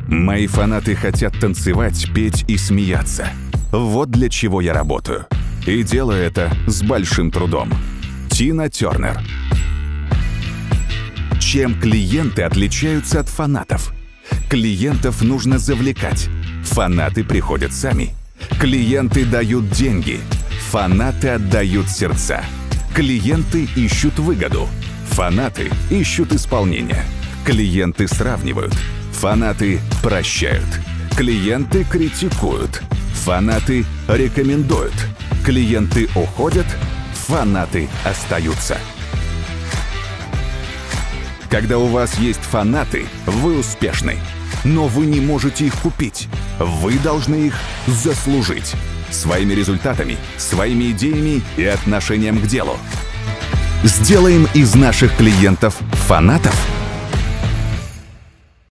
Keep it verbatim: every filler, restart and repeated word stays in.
Мои фанаты хотят танцевать, петь и смеяться. Вот для чего я работаю. И делаю это с большим трудом. Тина Тернер. Чем клиенты отличаются от фанатов? Клиентов нужно завлекать. Фанаты приходят сами. Клиенты дают деньги. Фанаты отдают сердца. Клиенты ищут выгоду. Фанаты ищут исполнение. Клиенты сравнивают. Фанаты прощают. Клиенты критикуют. Фанаты рекомендуют. Клиенты уходят. Фанаты остаются. Когда у вас есть фанаты, вы успешны. Но вы не можете их купить. Вы должны их заслужить. Своими результатами, своими идеями и отношением к делу. Сделаем из наших клиентов фанатов.